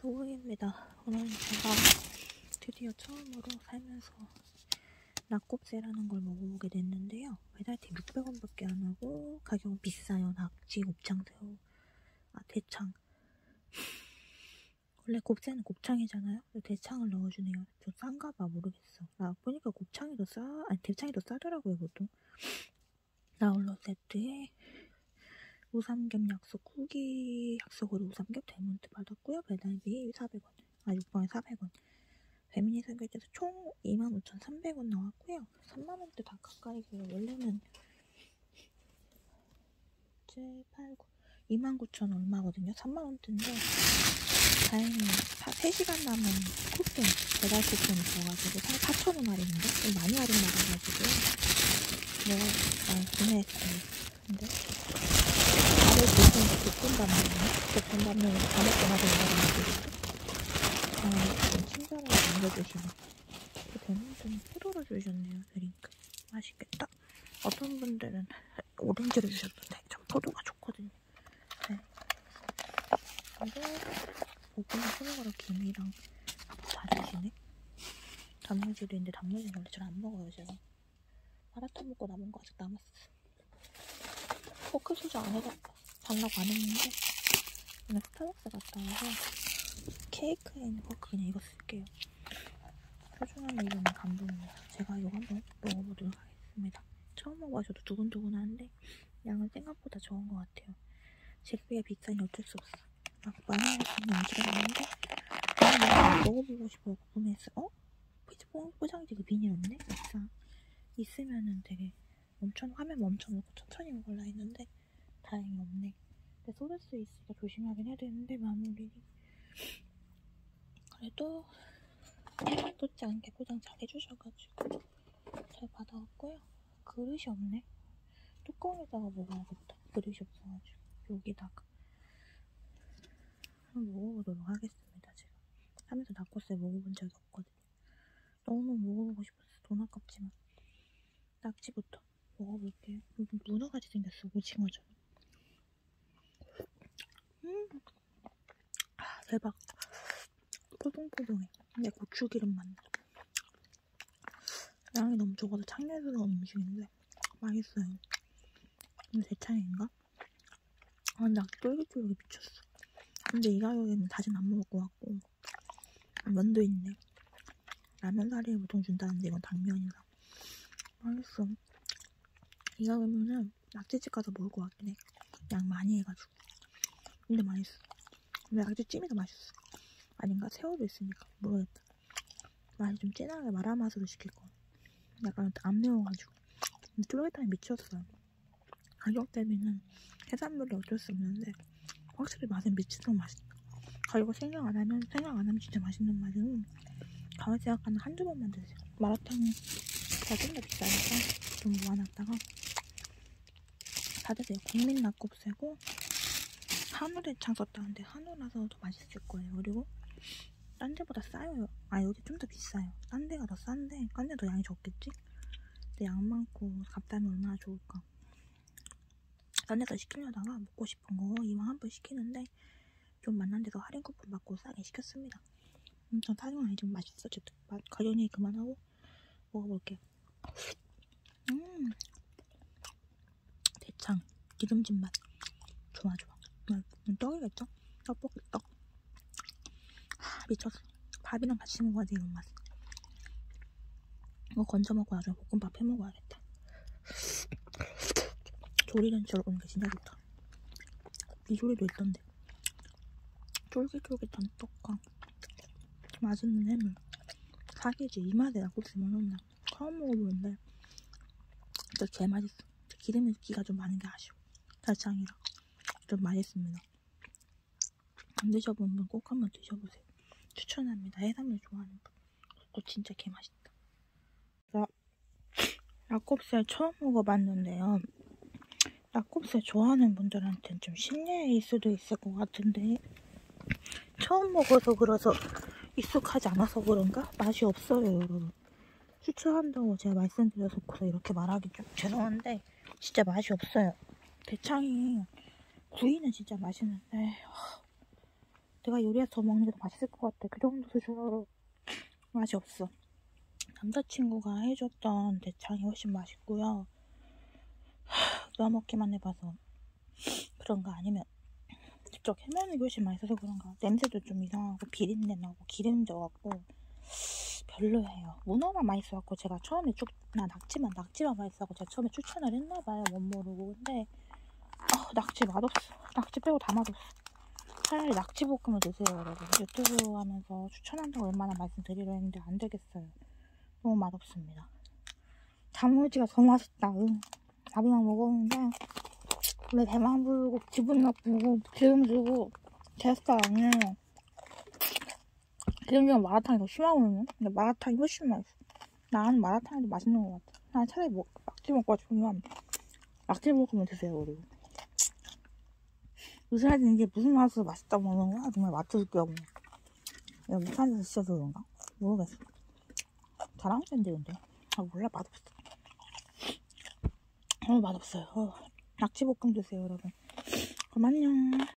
소고기입니다. 오늘 제가 드디어 처음으로 살면서 낙곱새라는 걸 먹어보게 됐는데요. 배달팁 600원밖에 안 하고 가격은 비싸요. 낙지, 곱창새우, 대창. 원래 곱새는 곱창이잖아요. 대창을 넣어주네요. 좀 싼가 봐 모르겠어. 보니까 곱창이 더 대창이 더 싸더라고요 보통. 나홀로 세트에 우삼겹 약속, 후기 약속으로 우삼겹 데몬트 받았고요. 배달비 400원, 6번에 400원. 배민이 설계돼서 총 25,300원 나왔고요. 3만원대 다 가까이 돼요. 원래는 7, 8, 9, 29,000 얼마거든요. 3만원대인데 다행히 3시간 남은 쿠폰, 배달 쿠폰이 있어가지고 4,000원 할인인데 좀 많이 할인 받아가지고 구매했어요. 근데 다들 볶음밥면 다 먹고 나서 좀 친절하게 남겨주시네. 배민이는 포도를 주셨네요. 드링크 맛있겠다. 어떤 분들은 오렌지를 주셨는데 전 포도가 좋거든요. 네. 근데 볶음밥 소금으로 김이랑 다 주시네. 단무지도 있는데 단무지는 원래 잘 안 먹어요. 제가 마라탕 먹고 남은 거 아직 남았어. 포크 수저 안에다 달라고 안 했는데 오늘 스타벅스 갔다 와서 케이크에 있는 포크 그냥 이거 쓸게요. 소중한 일은 감동입니다. 제가 이거 한번 먹어보도록 하겠습니다. 처음 먹어봐서도 두근두근한데 양은 생각보다 적은 것 같아요. 제비가 비싸니 어쩔 수 없어. 많이 먹으면 안지러웠는데 먹어보고 싶어 구매했어. 포장지 그 비닐 없네? 있으면은 되게 화면 멈춰놓고 천천히 먹으려 했는데 다행히 없네. 근데 쏟을 수 있으니까 조심하긴 해야 되는데 마무리 그래도 쏟지 않게 포장 잘 해주셔가지고 잘 받아왔고요. 그릇이 없네. 뚜껑에다가 먹어야겠다. 그릇이 없어가지고 여기다가 한번 먹어보도록 하겠습니다. 제가 하면서 낙곱새 먹어본 적이 없거든요. 너무 먹어보고 싶었어. 돈 아깝지만 낙지부터 먹어볼게요. 문어같이 생겼어. 오징어처럼. 대박. 포동포동해. 근데 고추기름 맛나. 양이 너무 적어서 창내스러운 음식인데 맛있어요. 이거 대창인가? 낙지 쫄깃쫄깃 미쳤어. 근데 이 가격에는 다진 안 먹을 것 같고 면도 있네. 라면 사리를 보통 준다는데 이건 당면이라 맛있어. 이 가격이면은 낙지집 가서 먹을 것 같긴 해. 양 많이 해가지고. 근데 맛있어. 근데 낙지찜이 더 맛있어. 아닌가? 새우도 있으니까 모르겠다. 맛이 좀 진하게 마라맛으로 시킬 거야. 약간 안 매워가지고. 근데 쫄깃함이 미쳤어요. 가격 대비는 해산물이 어쩔 수 없는데 확실히 맛은 미치도록 맛있다. 가격을 생각 안 하면 진짜 맛있는 맛은 가을 생각하는 한두 번만 드세요. 마라탕은 좀 더 비싸니까 좀 모아놨다가 다 드세요. 국민 낙곱새고 한우대창 썼다는데 한우라서 더 맛있을 거예요. 그리고 딴 데보다 싸요. 여기 좀 더 비싸요. 딴 데가 더 싼데 딴 데 더 양이 적겠지? 근데 양 많고 값담이 얼마나 좋을까. 딴 데서 시키려다가 먹고 싶은 거 이왕 한 번 시키는데 좀 만난 데서 할인 쿠폰 받고 싸게 시켰습니다. 전 사정은 아니지만 맛있어. 어쨌든 가격 얘기 그만하고 먹어볼게요. 대창 기름진 맛 좋아. 떡이겠죠? 떡볶이 떡. 미쳤어. 밥이랑 같이 먹어야 돼 이런 맛. 이거 건져 먹고 나중에 볶음밥 해 먹어야겠다. 조리는 저러는 게 진짜 좋다. 미조리도 있던데. 쫄깃쫄깃한 떡과 맛있는 해물. 사기지. 이 맛에 낙곱새 먹는다. 처음 먹어보는데 진짜 개맛있어. 기름기가 좀 많은 게 아쉬워. 대창이랑 좀 맛있습니다. 안 드셔본 분 꼭 한번 드셔보세요. 추천합니다. 해산물 좋아하는 분. 그거 진짜 개맛있다. 낙곱새 처음 먹어봤는데요. 낙곱새 좋아하는 분들한테는 좀 신뢰일 수도 있을 것 같은데 처음 먹어서 그래서 익숙하지 않아서 그런가? 맛이 없어요 여러분. 추천한다고 제가 말씀드려서 이렇게 말하기 좀 죄송한데 진짜 맛이 없어요. 대창이 구이는 진짜 맛있는데 내가 요리해서 먹는 게 더 맛있을 것 같아. 그 정도 수준으로 맛이 없어. 남자친구가 해줬던 대창이 훨씬 맛있고요. 넣어먹기만 해봐서 그런가, 아니면 직접 해먹는 게 훨씬 맛있어서 그런가. 냄새도 좀 이상하고 비린내 나고 기름져갖고 별로예요. 문어만 맛있어갖고 제가 처음에 낙지만 맛있어갖고 제가 처음에 추천을 했나봐요. 못 모르고. 근데 낙지 맛없어. 낙지 빼고 다 맛없어. 차라리 낙지볶음을 드세요, 여러분. 유튜브 하면서 추천한다고 얼마나 말씀드리려 했는데 안 되겠어요. 너무 맛없습니다. 단무지가 더 맛있다. 밥이랑 먹었는데 왜 배만 부르고 기분 나쁘고 기름 주고 제 스타일 아니에요. 기름지는 마라탕이 더 심하거든요. 근데 마라탕이 훨씬 맛있어. 나는 마라탕이 더 맛있는 것 같아. 난 차라리 낙지 먹고 싶으면 낙지볶음을 드세요. 그리고 요새는 이게 무슨 맛으로 맛있다고 먹는 거야? 정말 맛도 게 없네. 내가 무슨 데서 있어서 그런가? 모르겠어. 잘하는데 근데 몰라. 맛없어. 맛없어요. 낙지볶음 드세요, 여러분. 그럼 안녕.